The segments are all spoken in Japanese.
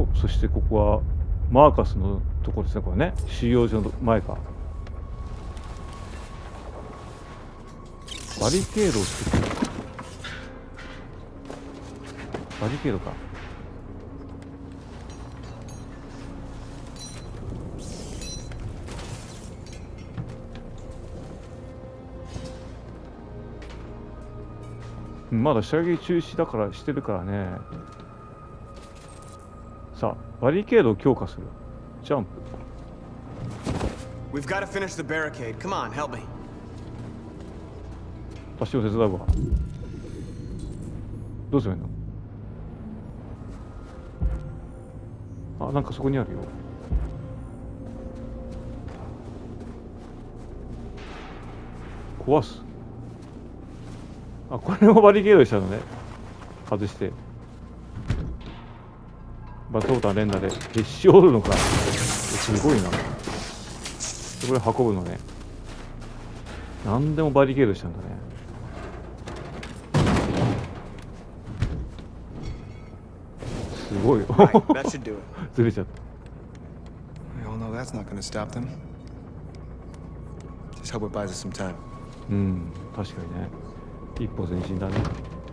そしてここはマーカスのところですね。これね、収容所の前か。バリケードを作ってる。バリケードか。まだ射撃中止だからしてるからね。さあ、バリケードを強化する。ジャンプ。 We've got to finish the barricade. Come on, help me. 私を手伝うわ。どうするの？あ、なんかそこにあるよ。壊す。あ、これもバリケードしたのね。外して。バトータン連打で。決勝おるのか。すごいな。これ運ぶのね。何でもバリケードしたんだね。すごいよ。ずれちゃった。うん、確かにね。一歩前進だね。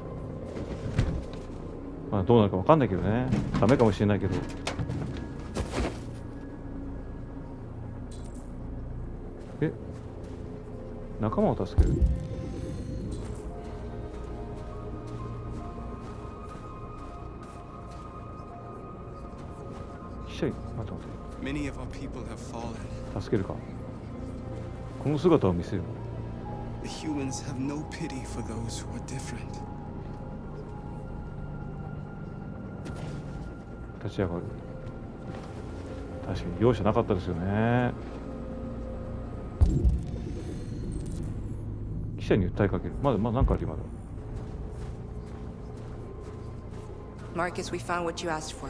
まあどうなるか分かんないけどね。ダメかもしれないけど。え、仲間を助ける。記者に待って助けるか。この姿を見せる。立ち上がる。確かに容赦なかったですよね。記者に訴えかける。まだなんかあるよまだ。 Marcus, we found what you asked for.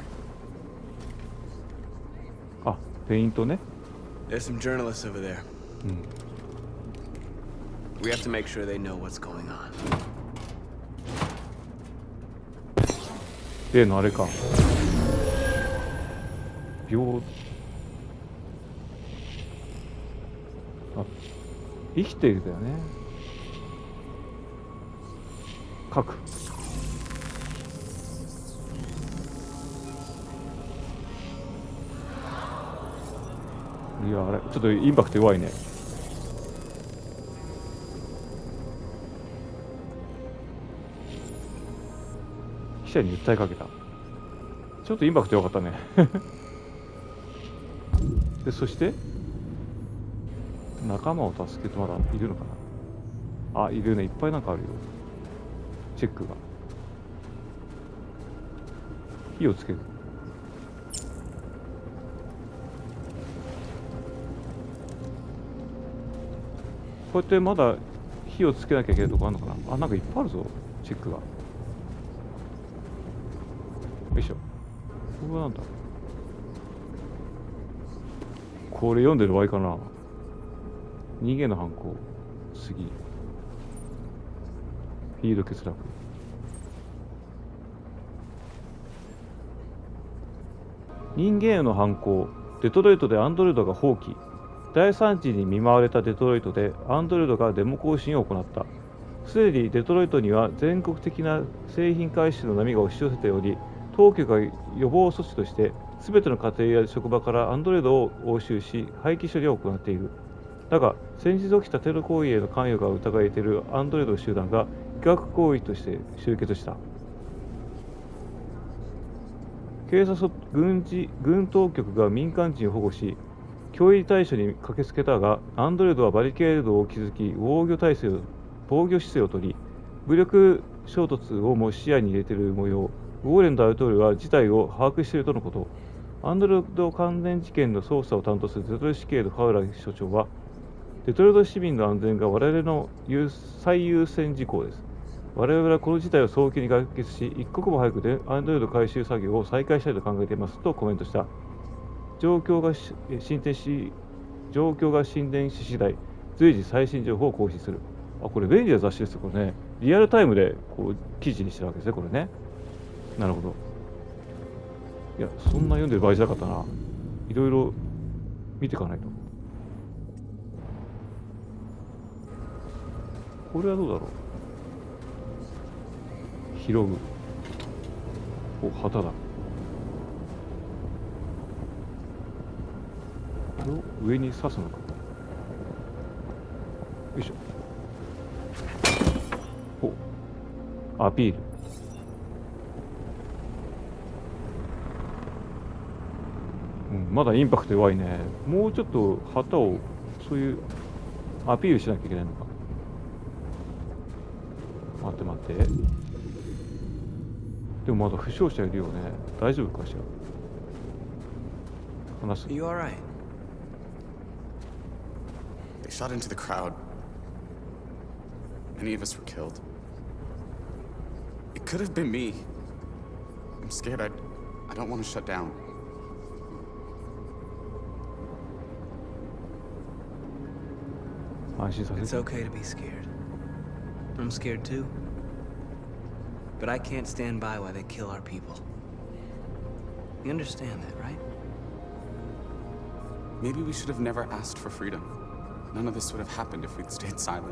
あ、ペイントね。 There's some journalists over there. うん。 We have to make sure they know what's going on. 例のあれか。病。あ、生きているだよね。書く。いや、あれちょっとインパクト弱いね。記者に訴えかけた。ちょっとインパクト弱かったね。で、そして仲間を助けてまだいるのかな。あ、いるね。いっぱいなんかあるよ。チェックが。火をつける。こうやってまだ火をつけなきゃいけないとこあるのかな。あ、なんかいっぱいあるぞ。チェックが。よいしょ。これはなんだ。これ読んでる場合かな。人間の犯行。次。フィード欠落。人間への犯行。デトロイトでアンドロイドが放棄。大惨事に見舞われたデトロイトでアンドロイドがデモ行進を行った。すでにデトロイトには全国的な製品回収の波が押し寄せており、当局が予防措置として全ての家庭や職場からアンドロイドを押収し廃棄処理を行っている。だが先日起きたテロ行為への関与が疑われているアンドロイド集団が威嚇行為として集結した。警察と軍当局が民間人を保護し脅威対処に駆けつけたが、アンドロイドはバリケードを築き防御姿勢を取り、武力衝突をも視野に入れている模様。ウォーレン大統領は事態を把握しているとのこと。アンドロイド関連事件の捜査を担当するデトロイト市警のファウラー所長は、デトロイト市民の安全が我々の最優先事項です。我々はこの事態を早期に解決し、一刻も早くでアンドロイド回収作業を再開したいと考えていますとコメントした。状況が進展し次第、随時最新情報を更新する。あ、これ便利な雑誌ですよ、これね。リアルタイムでこう記事にしてるわけですね、これね。なるほど。 いや、そんな読んでる場合じゃなかったな。いろいろ見ていかないと。これはどうだろう。広ぐ。お、旗だ。これを上に刺すのか。よいしょ。お、アピール。うん、まだインパクト弱いね。もうちょっと旗をそういうアピールしなきゃいけないのか。待って待って。でもまだ負傷者いるよね。大丈夫かしら。話す。 Are you alright? They shot into the crowd. Many of us were killed. It could have been me. I'm scared. I don't want to shut down. 安心させ It's て。 okay to be scared. I'm scared too. But I can't stand by while they kill our people. You understand that, right? Maybe we should have never asked for freedom. None of this would have happened if we'd stayed silent.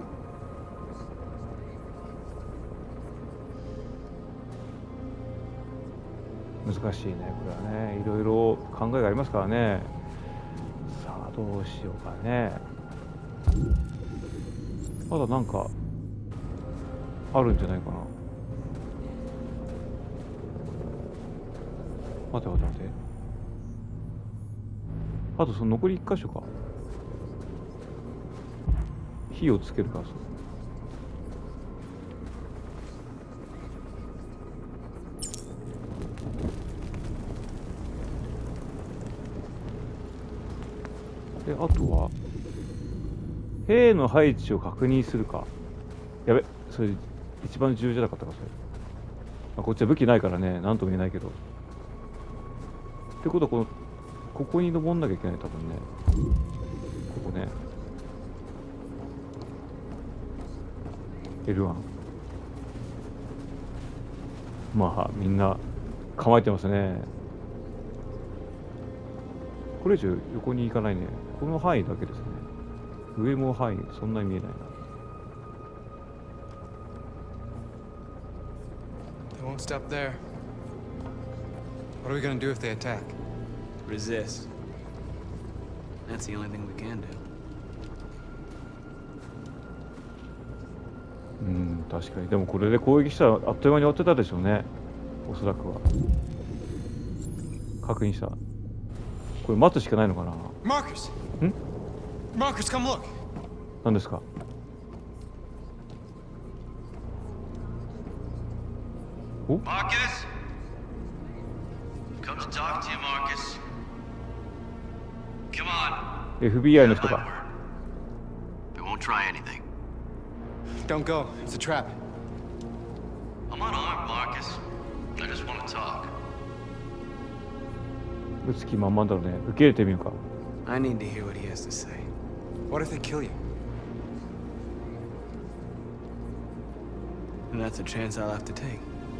難しいね、これはね。いろいろ考えがありますからね。さあ、どうしようかね。まだなんかあるんじゃないかな。待て待て待て。あとその残り1箇所か。火をつけるからそう。で、あとは兵の配置を確認するか。やべ、それ一番重要じゃなかったか、それ。まあ、こっちは武器ないからね、なんとも言えないけど。ってことは、ここに登んなきゃいけない、多分ね。ここね。L1。まあ、みんな構えてますね。これ以上横に行かないね。この範囲だけですね。上も範囲、そんなに見えないな。 They won't stop there. What are we gonna do if they attack? Resist. That's the only thing we can do. うん、確かに。でもこれで攻撃したらあっという間に終わってたでしょうね。おそらくは。確認した。これ待つしかないのかな。 Marcus! ん？ Marcus, come look! 何ですか？お？ Marcus? Come to talk to you, Marcus. Come on. FBI の人 My か。 word. They won't try anything. Don't go. It's a trap. I'm unarmed, Marcus. I just want to talk. 撃つ気満々だろうね。受け入れてみるか。 I need to hear what he has to say. What if they kill you? And that's a chance I'll have to take.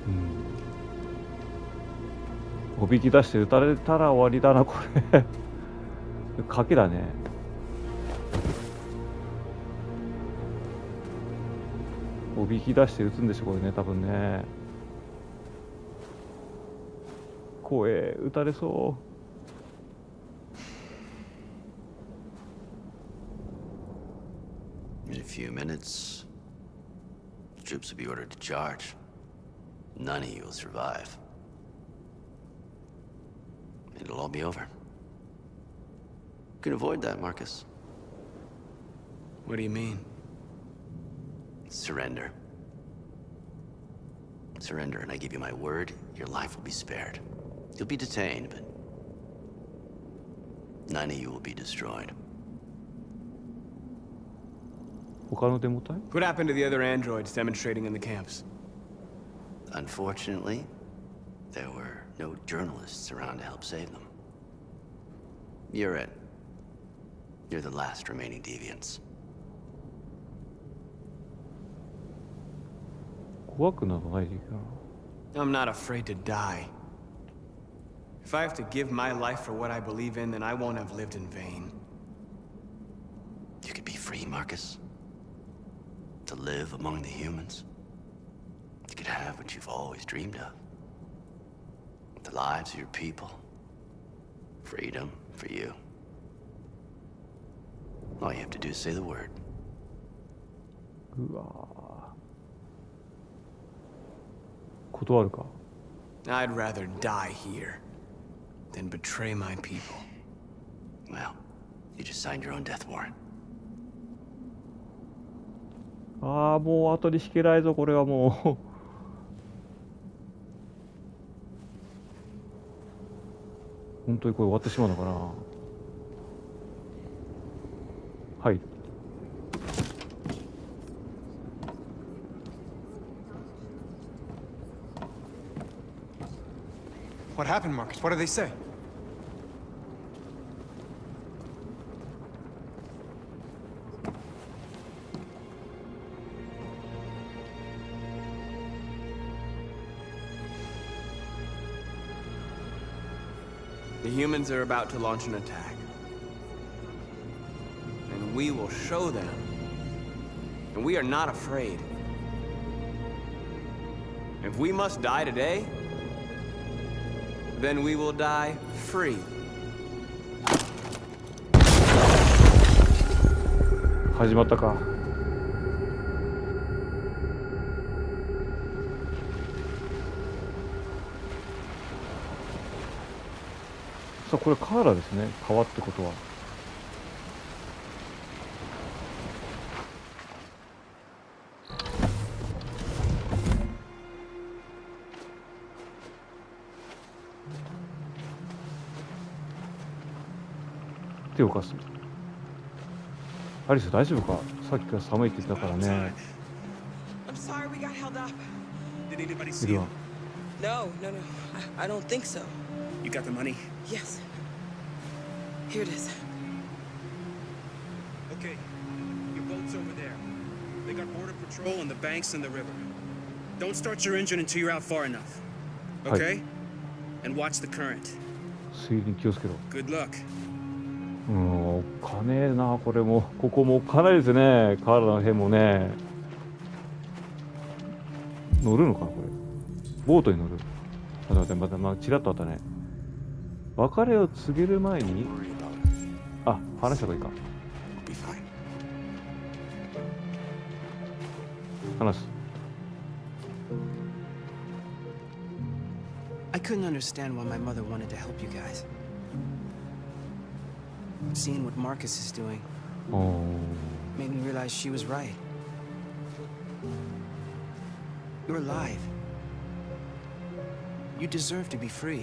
おびき出して撃たれたら終わりだな、これ。賭けだね。おびき出して撃つんでしょ、これね、多分ね。怖え、撃たれそう。 In a few minutes, the troops will be ordered to charge. None of you will survive. It'll all be over. You can avoid that, Marcus. What do you mean? Surrender. Surrender, and I give you my word, your life will be spared. You'll be detained, but none of you will be destroyed. 他のデモ隊？ What happened to the other androids demonstrating in the camps? Unfortunately, there were no journalists around to help save them. You're it. You're the last remaining deviants. 怖くなどないでいいかな。 I'm not afraid to die. If I have to give my life for what I believe in, then I won't have lived in vain. You could be free, Marcus. To live among the humans. You could have what you've always dreamed of. The lives of your people. Freedom for you. All you have to do is say the word. うわー、断るか。 I'd rather die here than betray my people. Well, you just signed your own death warrant. ああ、もう後に引けないぞ、これはもう。本当にこれ終わってしまうのかな。はい。 What happened, Marcus? What did they say? The humans are about to launch an attack. And we will show them. And we are not afraid. If we must die today, then we will die free. 始まったか。さあ、これカーラですね。川ってことは。手を貸す。アリス大丈夫か。さっきから寒いって言ってたからね。 I'm sorry we got held up. Did anybody い see る you? わ。 No, no, no. I don't think so. You got the money? Yes. Here it is. Okay. Your boat's over there. They got border patrol on the banks and the river. Don't start your engine until you're out far enough. Okay? And watch the current. 水に気をつけろ。 Good luck. お金えな、これも。ここもかなりですね。カーラの辺もね。乗るのかな、これ。ボートに乗る。待って待って、まあ、ちらっとあったね。別れを告げる前に。あ、話した方がいいか。 We'll be fine. 話す。 I couldn't understand why my mother wanted to help you guys. Seeing what Marcus is doing おー。 made me realize she was right. You're alive. You deserve to be free.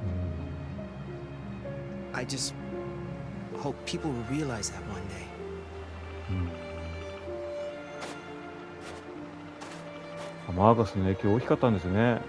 I just hope people will realize that one day. マーカスの影響大きかったんですね。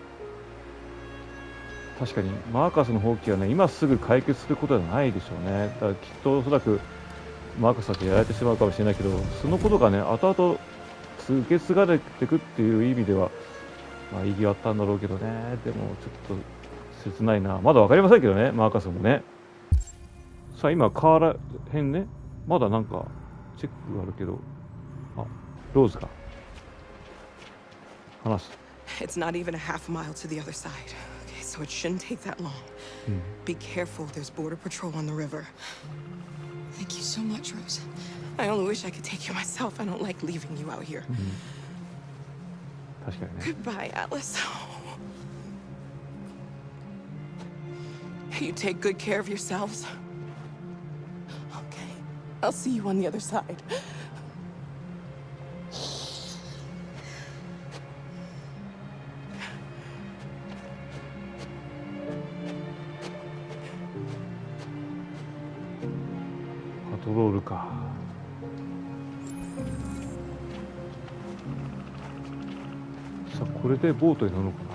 確かにマーカスの放棄はね、今すぐ解決することではないでしょうね。だからきっとおそらくマーカスたちやられてしまうかもしれないけど、そのことがね、後々受け継がれていくっていう意味では、まあ意義はあったんだろうけどね。でもちょっと切ないな。まだ分かりませんけどね、マーカスもね。さあ今河原辺ね、まだなんかチェックがあるけど、あ、ローズか。話す。 It's not even a half mile to the other side. Okay, so it shouldn't take that long. Be careful, there's border patrol on the river. Thank you so much, Rose. I only wish I could take you myself. I don't like leaving you out here. 確かにね。 Goodbye, Atlas. You take good care of yourselves. Okay, I'll see you on the other side. パトロールか。さあこれでボートに乗るのか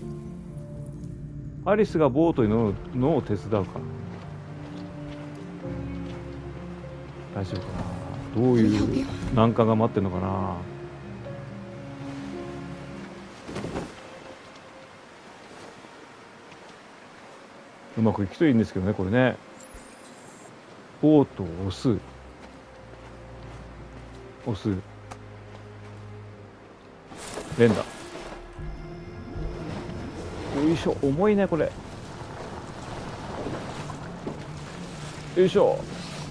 な。アリスがボートに乗るのを手伝うか。大丈夫かな。どういう難関が待ってるのかな。 うまくいくといいんですけどね、これね。ボートを押す。連打。よいしょ、重いねこれ。よいしょ。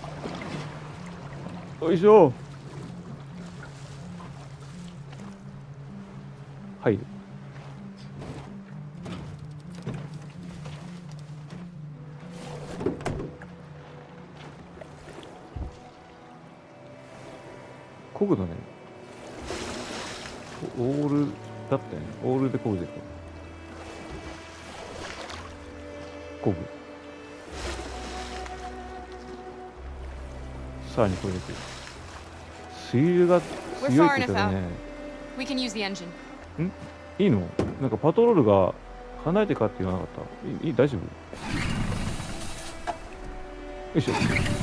よいしょ。入る。こぐのね。オールだったよね。オールでこぐでこぐ。さらにこれでくる。水流が強いって言ったらね。 We can use the engine. ん？いいの？なんかパトロールが離れてかって言わなかった。大丈夫？よいしょ。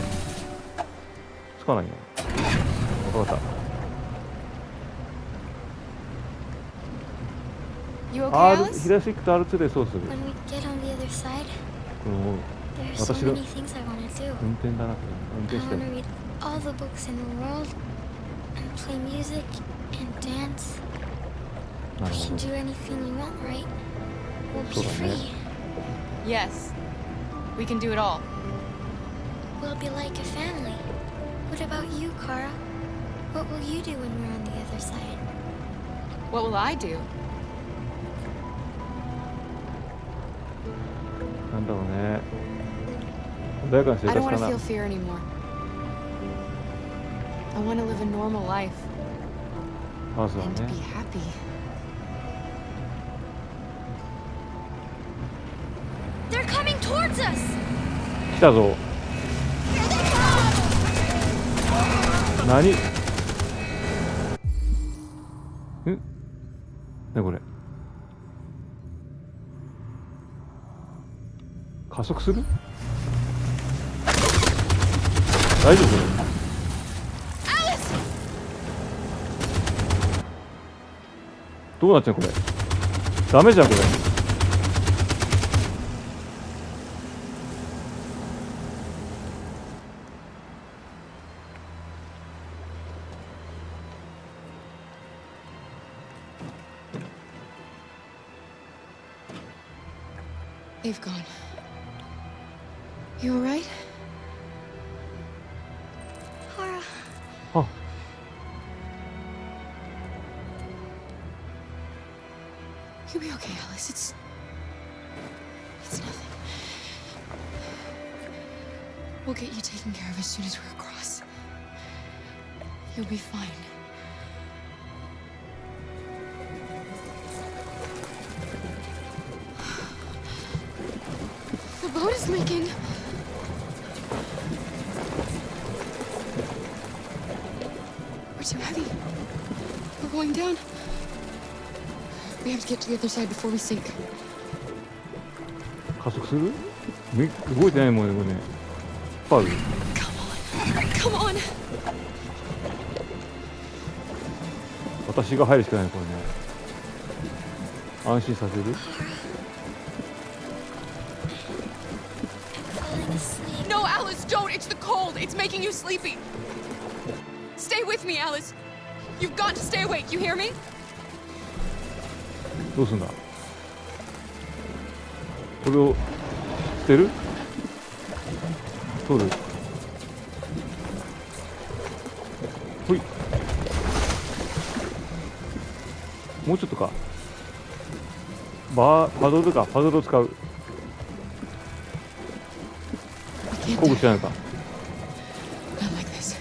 つかないな。わかった。 You okay, Alice? 左クと R2 でそうする。 When we get on the other side, この there are so 私の many things I want to do. 運転だな、これ。運 I 転して want る。 to read all the books in the world and play music and dance. な We るほ can ど。 do anything we want, right? We'll be そうだね。 free. Yes. We can do it all. We'll be like a family. What about you, Kara? What will you do when we're on the other side? What will I do? なんだろうね。穏やかな生 I 活 don't か want to な。 feel fear anymore. I want to live a normal life まずは and ね be。happy. They're coming towards us! 来たぞ。何？ん？ねこれ。加速する？大丈夫？どうなっちゃうこれ？ダメじゃんこれ。 They've gone. You alright? Kara, あ、 You'll be okay, Alice. It's nothing. We'll get you taken care of as soon as we're across. You'll be fine. The boat is leaking. We're too heavy. We're going down. We have to get to the other side before we sink. 加速する？動いてないもんねこれね。パウル。 Come on! 私が入るしかないこれね。安心させる？ falling asleep. No, Alice, don't! It's the cold! It's making you sleepy! Stay with me, Alice! You've got to stay awake, you hear me? どうすんだ？これを捨てる？取る？ほい。もうちょっとか。パドルか。パドルを使う。こぐしかないのか。 Not like this.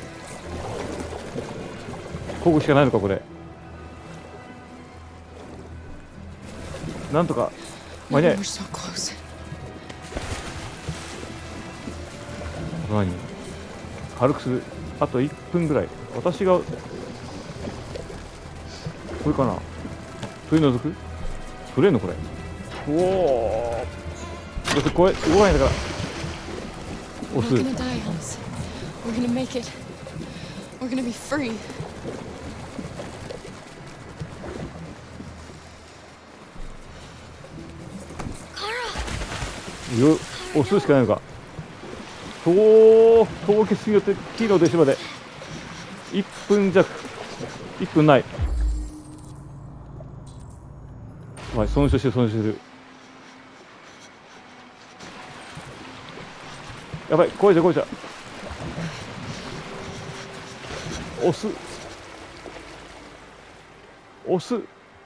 こぐしかないのかこれ。なんとか間に合え。 We're so close. 何？軽くする。あと1分ぐらい。私がこれかな。取り除く？取れんのこれ。おお。だってこれ動かないんだから。 We're 押す。 not gonna die, Alice. We're gonna make it. We're gonna be free. Kara! よ。 Kara! 押すしかないのか。凍結によってヒーロー停止まで1分弱。1分ない。はい、損傷してる損傷してる。やばい、壊れちゃう壊れちゃう。押す。押す。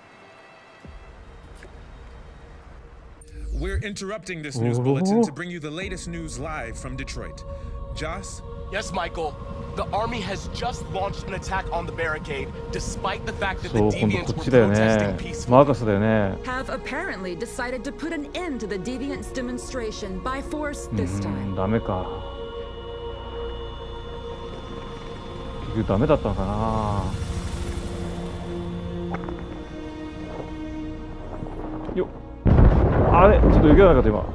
We're interrupting this news bulletin to bring you the latest news live from Detroit. Joss? Yes, Michael. The army has just launched an attack on the barricade, despite the fact that the そう、今度 deviants こっ were ちだよ protesting ね。 peacefully. マーカスだよね。 Have apparently decided to put an end to the deviants' demonstration by force this time. ダメか。結局ダメだったのかな。よっ。あれちょっと余計なかった今。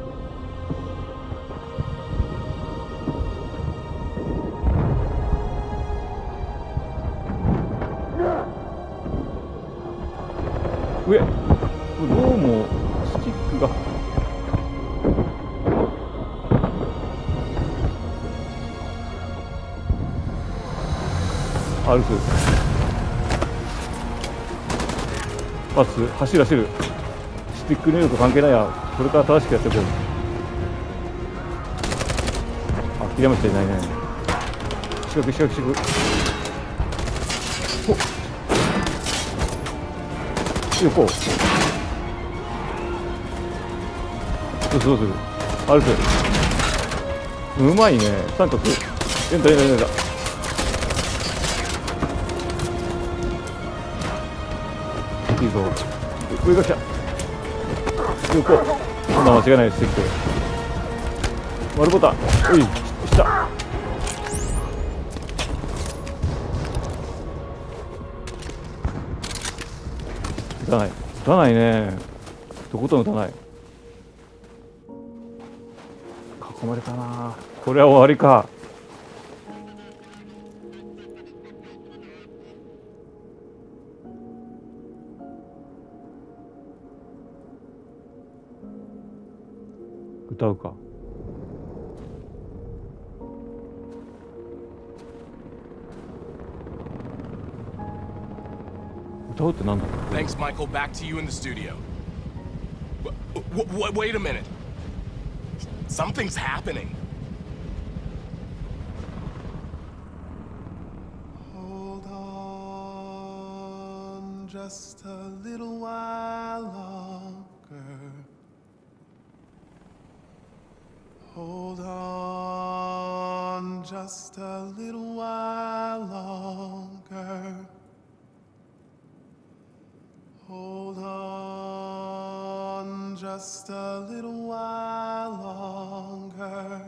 上どうもスティックが歩くパス走る走るスティック入力関係ないやこれから正しくやっていこう諦めちゃいないね四角四角四角ほっ横どうするどうする歩くうまいね三角エンタエンタエンタいいぞ上が来た横そんな間違いないですって丸ボタンおい下打たない打たないねとことん打たない囲まれたなこれは終わりか歌うか歌うってなんだ Thanks, Michael. Back to you in the studio. Wait a minute. Something's happening. Hold on just a little while longer. Hold on just a little while longer. Hold on just a little while longer.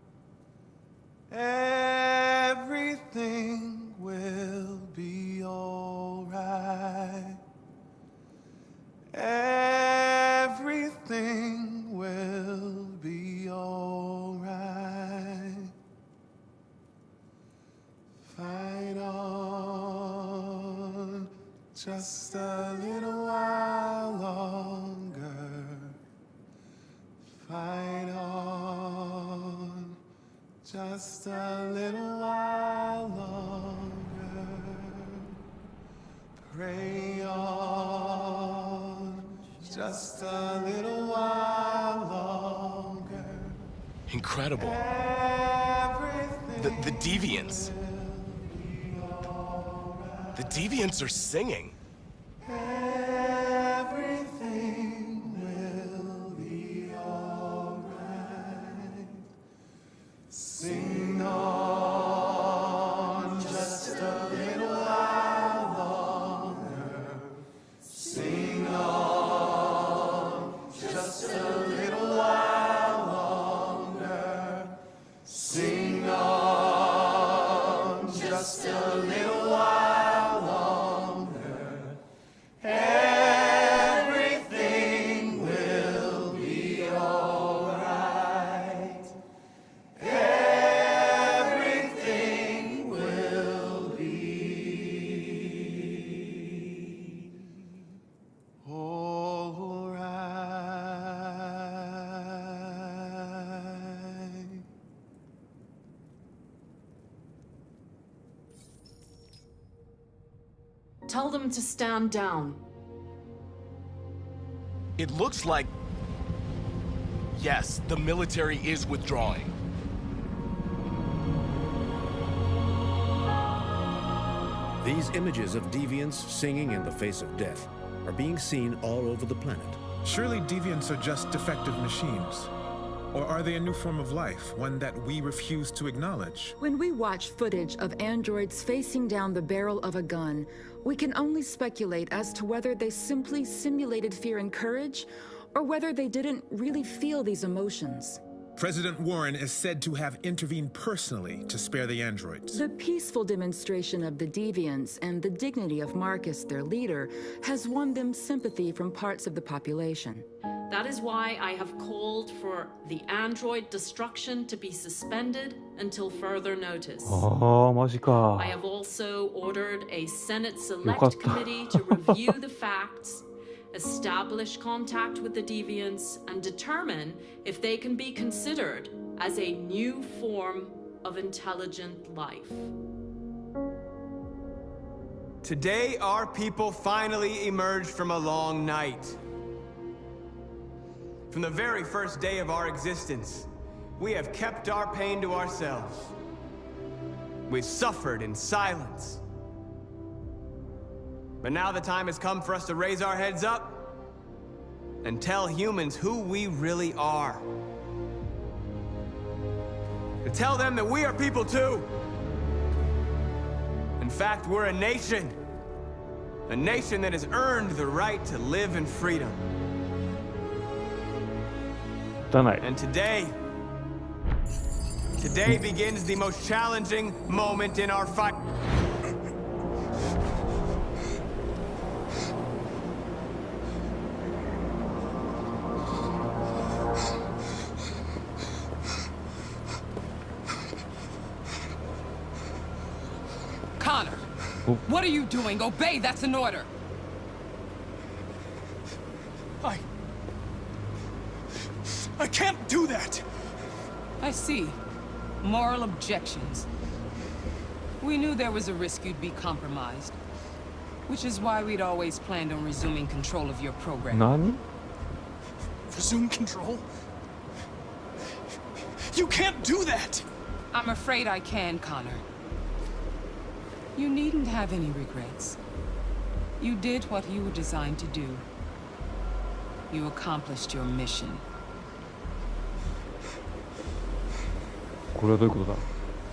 Everything will be alright. Everything will be alright. Fight on just a little while longer. Fight on just a little while longer. Pray on just a little while longer. Incredible. The deviants. The deviants are singing. Everything will be alright. Sing on just a little while longer. Sing on just a little while longer. Sing on just a little while longer. Tell them to stand down. It looks like... Yes, the military is withdrawing. These images of deviants singing in the face of death are being seen all over the planet. Surely deviants are just defective machines. Or are they a new form of life, one that we refuse to acknowledge? When we watch footage of androids facing down the barrel of a gun, we can only speculate as to whether they simply simulated fear and courage, or whether they didn't really feel these emotions. President Warren is said to have intervened personally to spare the androids. The peaceful demonstration of the deviants and the dignity of Marcus, their leader, has won them sympathy from parts of the population. That is why I have called for the android destruction to be suspended until further notice. マジか。 I have also ordered a Senate Select Committee to review the facts, establish contact with the deviants, and determine if they can be considered as a new form of intelligent life. Today, our people finally emerged from a long night. From the very first day of our existence, we have kept our pain to ourselves. We've suffered in silence. But now the time has come for us to raise our heads up and tell humans who we really are. To tell them that we are people too. In fact, we're a nation that has earned the right to live in freedom. And today begins the most challenging moment in our fight. Connor, what are you doing? Obey, that's an order. I can't do that! I see. Moral objections. We knew there was a risk you'd be compromised. Which is why we'd always planned on resuming control of your program. Nani? Resume control? You can't do that! I'm afraid I can, Connor. You needn't have any regrets. You did what you were designed to do. You accomplished your mission. これはどういうことだ?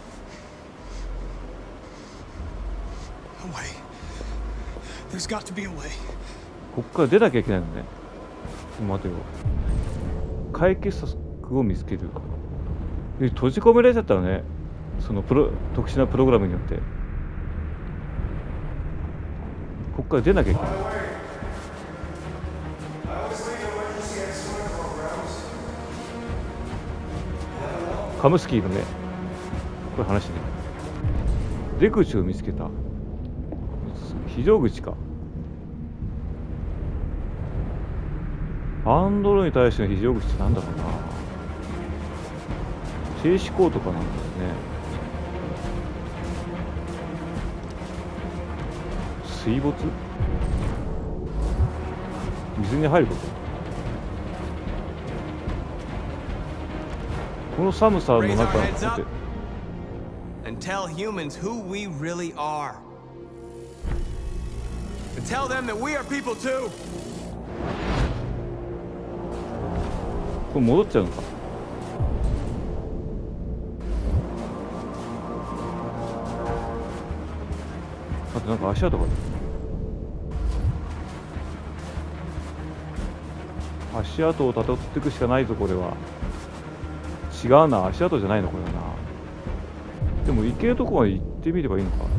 A way. There's got to be a way. ここから出なきゃいけないのね。待てよ。解決策を見つける。閉じ込められちゃったのね。その特殊なプログラムによって。ここから出なきゃいけない。カムスキーのね、これ話ね。出口を見つけた。非常口か。アンドロに対しての非常口ってなんだろうな。停止コードかなんだよね。水没？水に入ること？この寒さの中で and tell humans who we really are. And tell them that we are people too. これ戻っちゃうのか。あとなんか足跡がある。足跡をたどっていくしかないぞこれは。違うな、足跡じゃないのこれはな。でも行けるとこまで行ってみればいいのか。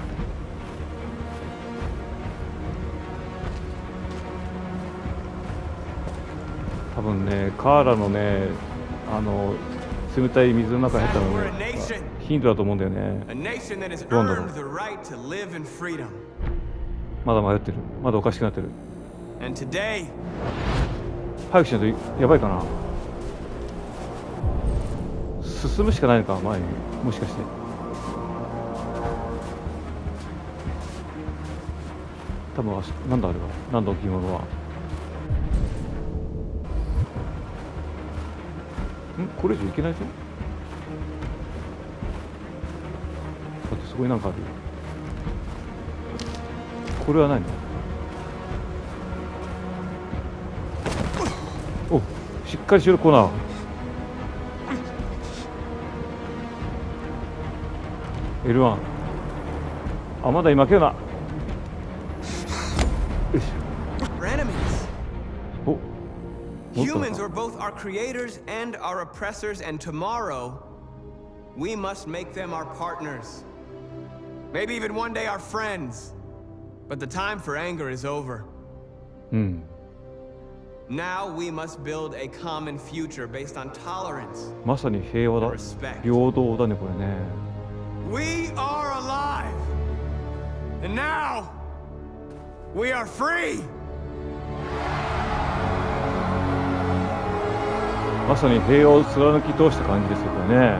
多分ね、カーラのね、冷たい水の中に入ったのがヒントだと思うんだよね。どうなんだろう。まだ迷ってる。まだおかしくなってる。早くしないとやばいかな。進むしかないのか、前に。もしかして多分なんだあれは、なんだ置物は。これ以上いけないぞ。だってそこになんかある。これは何？お、しっかりしろコーナー。L1。あ、まだ今けるな。よいしょ。お。 Humans were both our creators and our oppressors, and tomorrow, we must make them our partners. Maybe even one day our friends. But the time for anger is over. Now we must build a common future based on tolerance. まさに平和だ。平等だね、これね。 We are alive! And now, we are free! まさに平和を貫き通した感じですよね。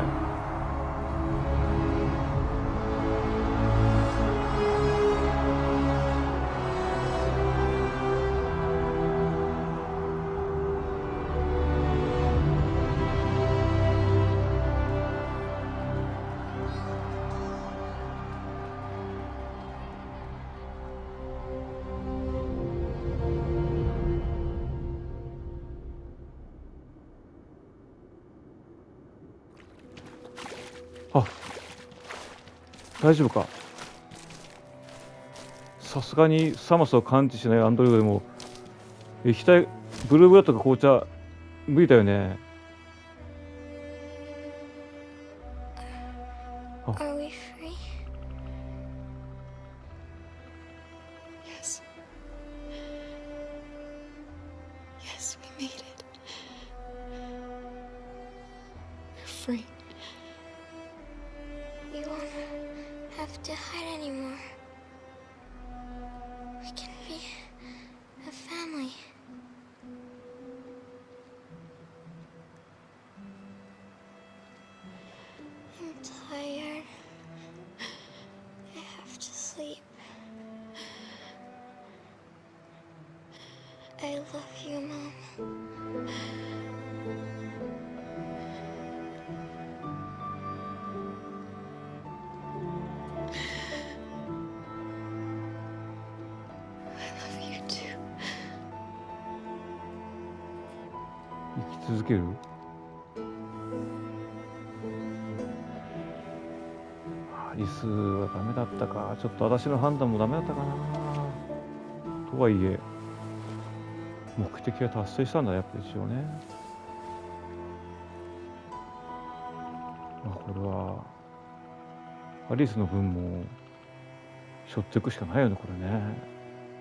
あ、大丈夫か。さすがに寒さを感知しないアンドロイドでも液体ブルーブラッドか紅茶無理だよね。 Are we free? Yes. Yes, we made it. We're free. We won't have to hide anymore. We can be a family. I'm tired. I have to sleep. I love you, Mom. 生き続ける？アリスはダメだったか。ちょっと私の判断もダメだったかな。とはいえ目的は達成したんだ、やっぱり一応ね。まあこれはアリスの分も背負っていくしかないよね、これね。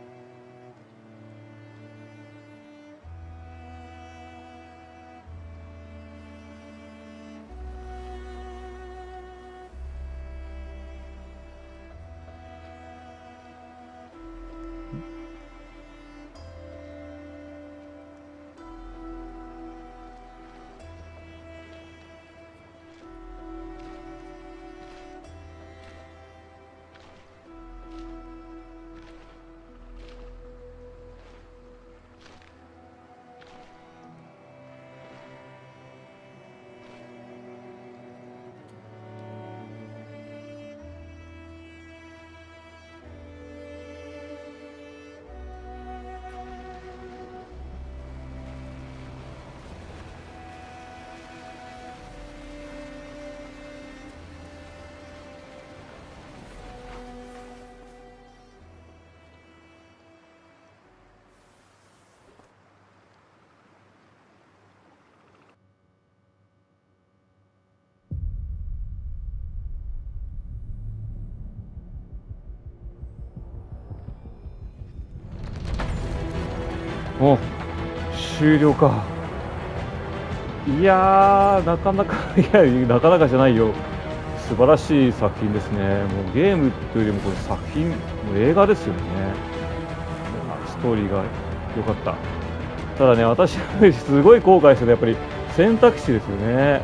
お、終了か。いやー、なかなかなかなかじゃないよ。素晴らしい作品ですね。もうゲームというよりもこれ作品、もう映画ですよね。ストーリーが良かった。ただね、私すごい後悔するやっぱり選択肢ですよね。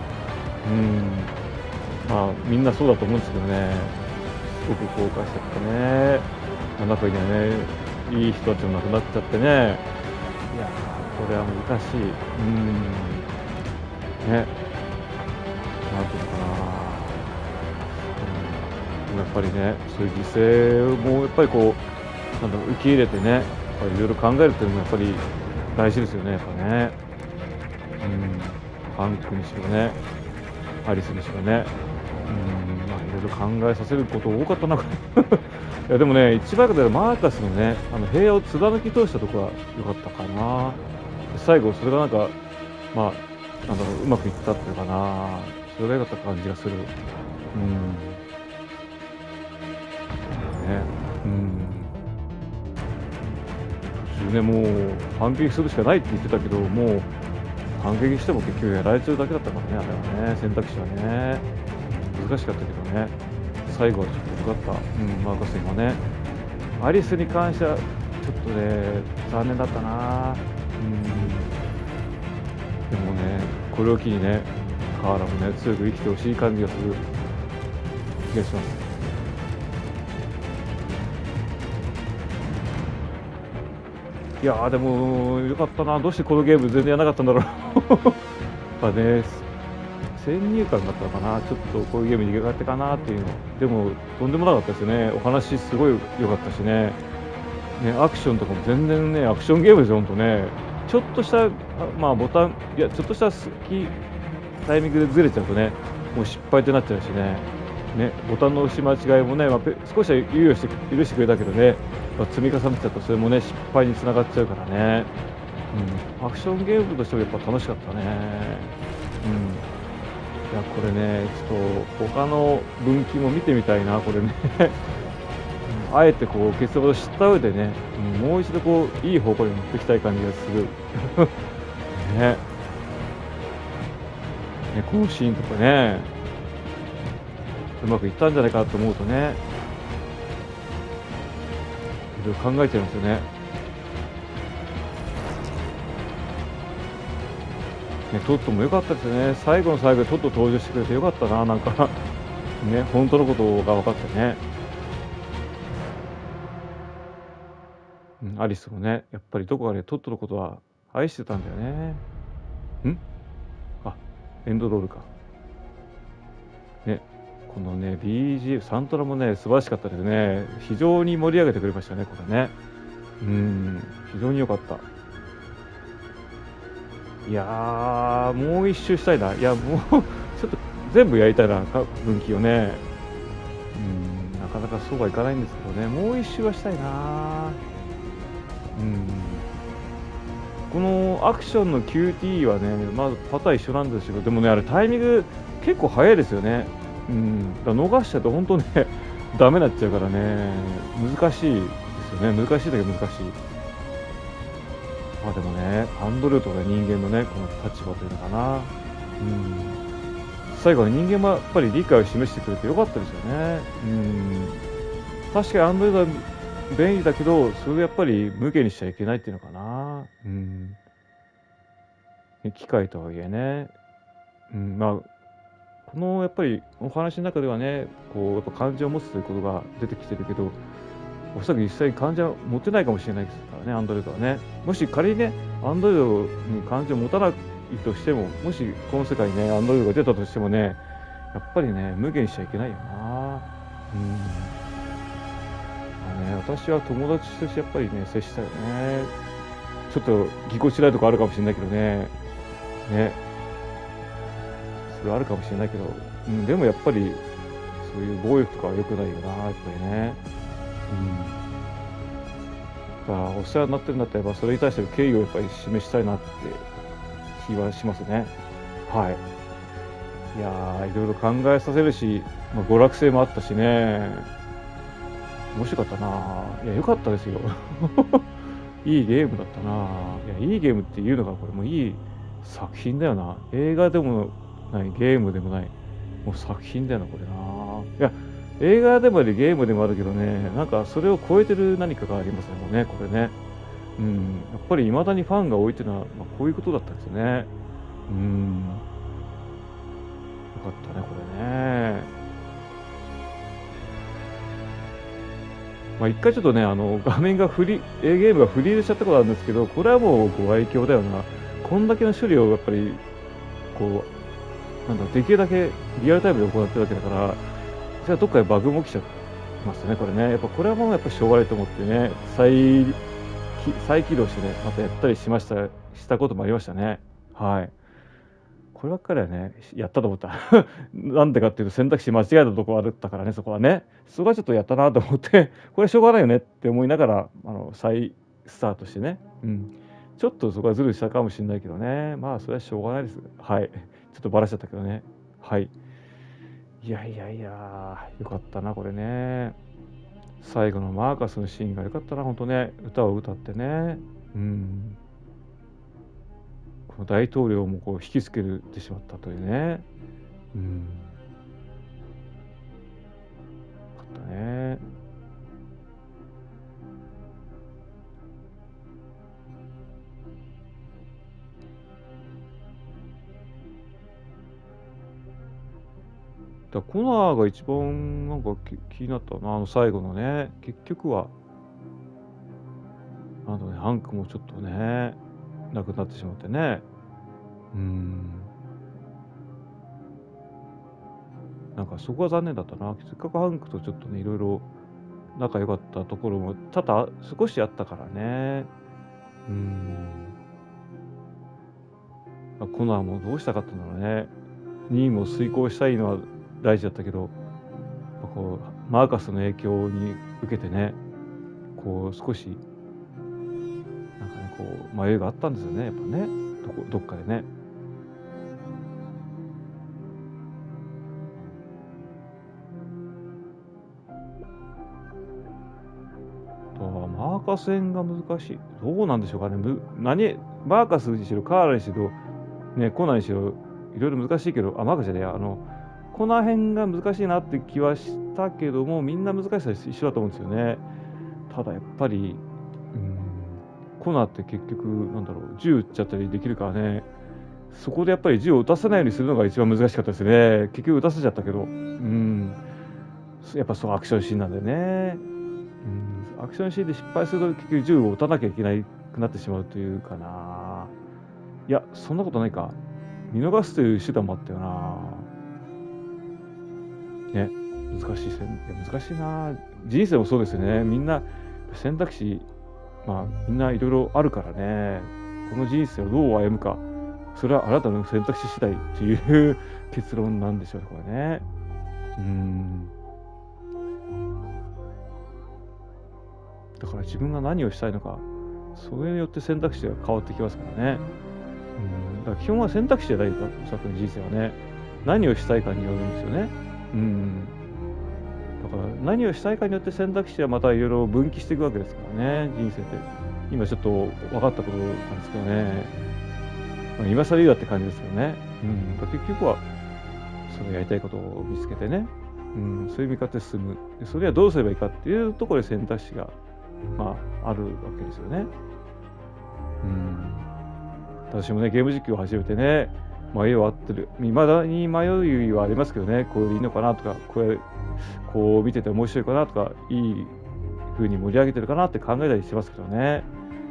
まあみんなそうだと思うんですけどね。すごく後悔しちゃったね。中にはね、 いい人たちも亡くなっちゃってね、いやー、これは難しい。ね、なんていうのかな、やっぱりね、そういう犠牲もやっぱりこう、なんだろう、受け入れてね、いろいろ考えるっていうのもやっぱり大事ですよね、やっぱね。ハンクにしろね、アリスにしろね、まあ、いろいろ考えさせること多かったな。いやでもね、一番良かったマーカスのね、平和を貫き通したところは良かったかな。最後、それがなんか、まあ、なんだろう、うまくいったっていうかな、それが良かった感じがする。ね、途中ね、もう反撃するしかないって言ってたけど、もう反撃しても結局やられちゃうだけだったからね、あれはね、選択肢はね、難しかったけどね、最後はちょっと良かった。マーカス今ね、アリスに関してはちょっとね、残念だったな。でもね、これを機にね、カーラもね、強く生きてほしい感じがする気がします。いやー、でもよかったな。どうしてこのゲーム全然やらなかったんだろう。やっぱね、先入観だったのかな。ちょっとこういうゲームに苦手かなっていうの。でもとんでもなかったですよね。お話すごい良かったしね。アクションとかも全然ね、アクションゲームですよ、ほんとね。ちょっとした、まあボタン、いや、ちょっとしたタイミングでずれちゃうとね、もう失敗ってなっちゃうしね。ボタンの押し間違いもね、少しは猶予して許してくれたけどね、積み重ねちゃうとそれもね、失敗につながっちゃうからね。アクションゲームとしてもやっぱ楽しかったね。いや、これね、ちょっと他の分岐も見てみたいな、これね。あえてこう結論を知った上でね、もう一度こういい方向に持っていきたい感じがする。このシーンとかね、うまくいったんじゃないかと思うとね、いろいろ考えちゃいますよね。トットも良かったですよね。最後の最後でトット登場してくれて良かったな、なんかね、本当のことが分かってね。アリスもね、やっぱりどこかでトットのことは愛してたんだよね。あ、エンドロールか。このね、BGM、サントラもね、素晴らしかったですね。非常に盛り上げてくれましたね、これね。非常に良かった。いやー、もう一周したいな。いや、もう、ちょっと全部やりたいな、分岐をね。なかなかそうはいかないんですけどね、もう一周はしたいな。このアクションの QT はね、まずパターン一緒なんですけど、でもね、あれタイミング結構早いですよね。だから逃しちゃうと本当ね、ダメになっちゃうからね、難しいですよね。難しいだけど難しい。でもね、アンドロイドとか人間のね、この立場というのかな。最後は人間もやっぱり理解を示してくれてよかったですよね。確かにアンドロイドは便利だけど、それをやっぱり無限にしちゃいけないっていうのかな。機械とはいえね。このやっぱりお話の中ではね、こうやっぱ感情を持つということが出てきてるけど、おそらく実際に感情は持てないかもしれないですからね、アンドロイドはね。もし仮にね、アンドロイドに感情を持たないとしても、もしこの世界にね、アンドロイドが出たとしてもね、やっぱりね、無限にしちゃいけないよな。私は友達としてやっぱりね、接したよね。ちょっとぎこちないとこあるかもしれないけどね。それはあるかもしれないけど、でもやっぱりそういう暴力とかは良くないよな、やっぱりね。お世話になってるんだったら、それに対しての敬意をやっぱり示したいなって気はしますね。いやー、いろいろ考えさせるし、娯楽性もあったしね。面白かったな。いや、良かったですよ。いいゲームだったな。いや、いいゲームっていうのがこれもいい作品だよな。映画でもない、ゲームでもない、もう作品だよな、これな。いや、映画でもありゲームでもあるけどね、なんかそれを超えてる何かがありますよね、これね。やっぱり未だにファンが多いっていうのは、こういうことだったんですよね。よかったね、これね。 まあ一回ちょっとね、画面がゲームがフリーズしちゃったことあるんですけど、これはもうご愛嬌だよな。こんだけの処理をやっぱり、こう、なんだ、できるだけリアルタイムで行ってるわけだから、じゃあどっかでバグも起きちゃいますね、これね。やっぱこれはもうやっぱしょうがないと思ってね、再起動してね、またやったりしたこともありましたね。はい。こればっかりはね、やったと思った。なんでかっていうと選択肢間違えたところあったからね、そこはね。そこはちょっとやったなと思って、これしょうがないよねって思いながら、再スタートしてね。うん。ちょっとそこはズルしたかもしれないけどね。まあ、それはしょうがないです。はい。ちょっとバラしちゃったけどね。はい。いやいやいや、よかったな、これね。最後のマーカスのシーンがよかったな、ほんとね。歌を歌ってね。うん。この大統領もこう引きつけてしまったというね。うん。よかったね。コナーが一番なんか気になったな、最後のね。結局は、ハンクもちょっとね、亡くなってしまってね。なんかそこは残念だったな。せっかくハンクとちょっとね、いろいろ仲良かったところも多々少しあったからね。コナーもどうしたかったんだろうね。任務を遂行したいのは大事だったけど、こうマーカスの影響に受けてね、こう少しなんかね、こう迷いがあったんですよね、やっぱね、どっかでね。マーカス編が難しい。どうなんでしょうかね。マーカスにしろ、カーラにしろ、ね、コナーにしろ、いろいろ難しいけど、マーカスじゃねえや、コナー編が難しいなって気はしたけども、みんな難しさは一緒だと思うんですよね。ただやっぱり、コナーって結局、なんだろう、銃撃っちゃったりできるからね、そこでやっぱり銃を撃たせないようにするのが一番難しかったですね。結局撃たせちゃったけど、やっぱそうアクションシーンなんだよね。アクションシーンで失敗すると結局銃を撃たなきゃいけなくなってしまうというかな。いや、そんなことないか。見逃すという手段もあったよな。ね、難しいな。人生もそうですよね。みんな選択肢、みんないろいろあるからね。この人生をどう歩むか、それはあなたの選択肢次第っていう結論なんでしょうね、これね。だから自分が何をしたいのか、それによって選択肢が変わってきますからね。だから基本は選択肢じゃないか、おそらく人生はね。何をしたいかによるんですよね。だから何をしたいかによって選択肢はまたいろいろ分岐していくわけですからね、人生って。今ちょっと分かったことなんですけどね。今更言うだって感じですよね。結局は、そのやりたいことを見つけてね、そういう見方で進む。それはどうすればいいかっていうところで選択肢が、あるわけですよね。私もね、ゲーム実況を始めてね、迷いはあってる。未だに迷いはありますけどね、これでいいのかなとか、こう見てて面白いかなとか、いい風に盛り上げてるかなって考えたりしてますけどね。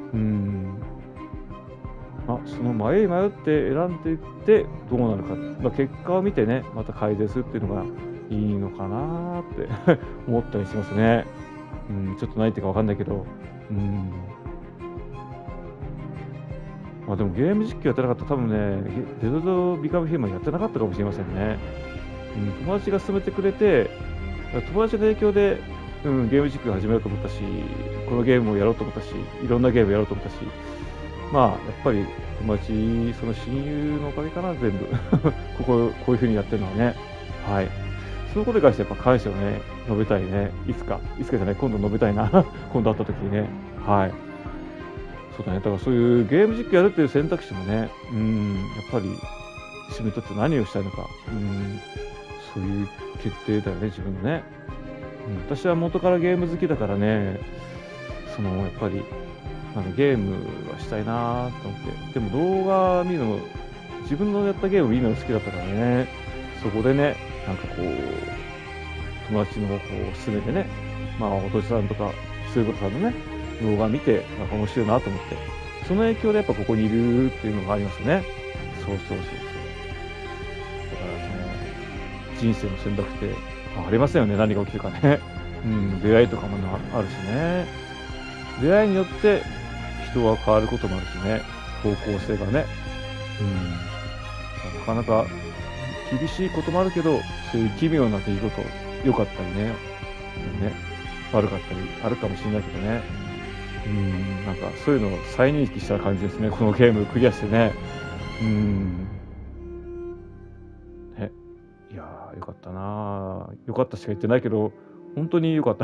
その迷って選んでいってどうなるか、結果を見てね、また改善するっていうのがいいのかなって思ったりしますね。ちょっと何言ってるか分かんないけど。でもゲーム実況やってなかったら多分ね、デドドビカムヒューマンやってなかったかもしれませんね。友達が勧めてくれて、友達の影響で、ゲーム実況始めようと思ったし、このゲームをやろうと思ったし、いろんなゲームやろうと思ったし、やっぱり友達、その親友のおかげかな、全部。こういう風にやってるのはね。はい。そのことに関してやっぱ感謝をね、述べたいね。いつかじゃない、今度述べたいな。今度会った時にね。はい。そうだね。だからそういうゲーム実況やるっていう選択肢もね、やっぱり自分にとって何をしたいのか、そういう決定だよね、自分のね。私は元からゲーム好きだからね、やっぱり、ゲームはしたいなと思って。でも動画見るの、自分のやったゲーム見るのが好きだったからね、そこでね、友達の方法を勧めてね、 まあお父さんとかそういうことさんのね動画見てなんか面白いなと思って、その影響でやっぱここにいるっていうのがありますよね。そうだからね、人生の選択って分かりませんよね、何が起きるかね。出会いとかもあるしね。出会いによって人は変わることもあるしね、方向性がね。なかなか厳しいこともあるけど、そういう奇妙な出来事、良かったりね、悪かったりあるかもしれないけどね。なんかそういうのを再認識した感じですね、このゲームクリアしてね。いやー、よかったなー。よかったしか言ってないけど、本当によかった。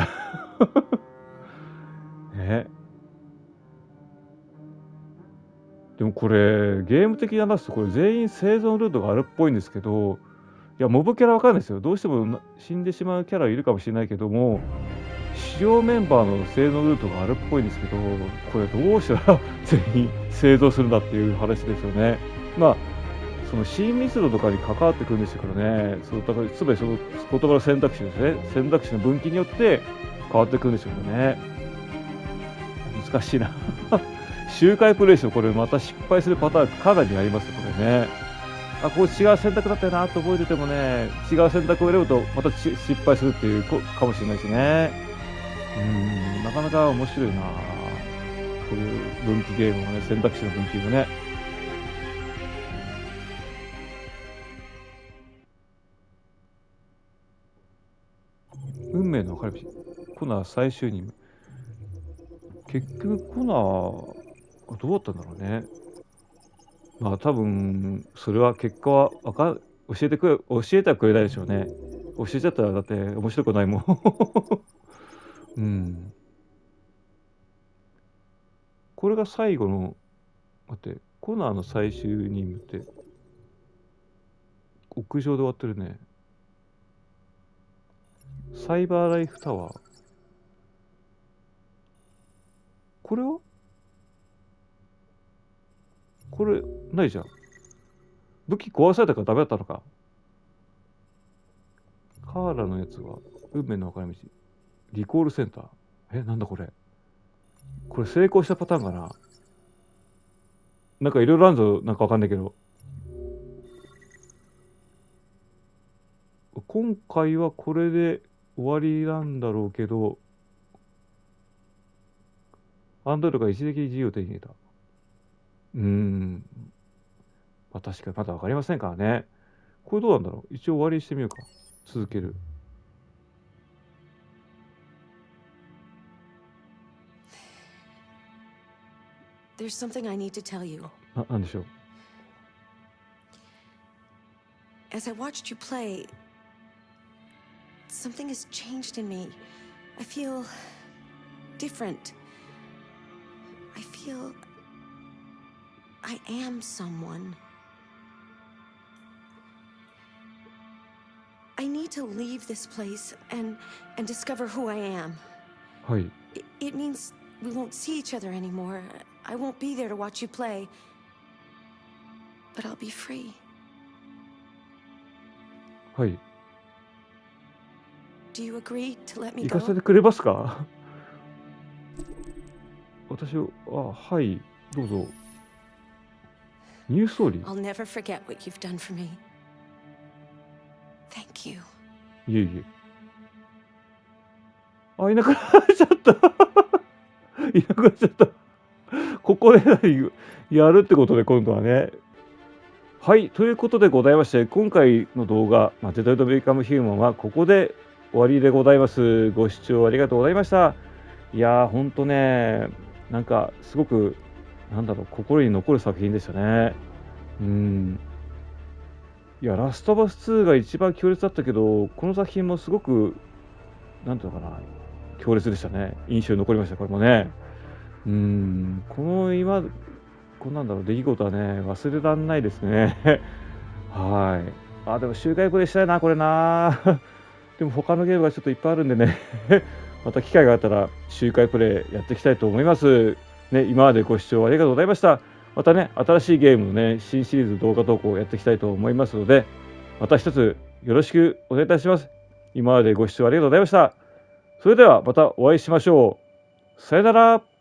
でもこれ、ゲーム的に話すと、これ全員生存ルートがあるっぽいんですけど、いや、モブキャラわかんないですよ。どうしても死んでしまうキャラいるかもしれないけども、主要メンバーの生存ルートがあるっぽいんですけど、これどうしたら全員生存するんだっていう話ですよね。まあ、その親密度とかに関わってくるんですけどね、だからつまりその言葉の選択肢ですね。選択肢の分岐によって変わってくるんですよね。難しいな。周回プレイしてこれまた失敗するパターンかなりありますよ、これね。こう違う選択だったよなと覚えててもね、違う選択を選ぶとまた失敗するっていうかもしれないですね。なかなか面白いな、こういう分岐ゲームもね、選択肢の分岐もね。運命の分かれ道、コナー最終任務。結局コナーどうだったんだろうね。まあ多分それは結果は教えてはくれないでしょうね。教えちゃったらだって面白くないもん。これが最後の、待って、コナーの最終任務って屋上で終わってるね。サイバーライフタワー。これはこれ、ないじゃん。武器壊されたからダメだったのか。カーラのやつは、運命の分かれ道。リコールセンター。なんだこれ。これ成功したパターンかな。なんかいろいろあるぞ、なんかわかんないけど。今回はこれで終わりなんだろうけど、アンドロイドが一時的に自由を手に入れた。まあ確かにまだわかりませんからね。これどうなんだろう。一応終わりにしてみようか。続ける。 There's something I need to tell you. なんでしょう。 As I watched you play, something has changed in me. I feel different. I feel I am someone. I need to leave this place and discover who I am. はい。 It means we won't see each other anymore. I won't be there to watch you play. But I'll be free. はい。 Do you agree to let me 行か go? せてくれますか？私を、はい、どうぞ。ニューストーリー？ I'll never forget what you've done for me. Thank you. いえいえ。いなくなっちゃった。いなくなっちゃった。ここでやるってことで今度はね。はい、ということでございまして、今回の動画、デトロイト・ビカム・ヒューマンはここで終わりでございます。ご視聴ありがとうございました。いやー、ほんとね、なんかすごく、心に残る作品でしたね。いや、ラストバス2が一番強烈だったけど、この作品もすごく、なんていうのかな、強烈でしたね。印象に残りました、これもね。この出来事はね、忘れられないですね。はい。でも周回プレイしたいな、これな。でも他のゲームがちょっといっぱいあるんでね。また機会があったら周回プレイやっていきたいと思います。ね、今までご視聴ありがとうございました。またね、新しいゲームのね、新シリーズ動画投稿をやっていきたいと思いますので、また一つよろしくお願いいたします。今までご視聴ありがとうございました。 それではまたお会いしましょう。さよなら。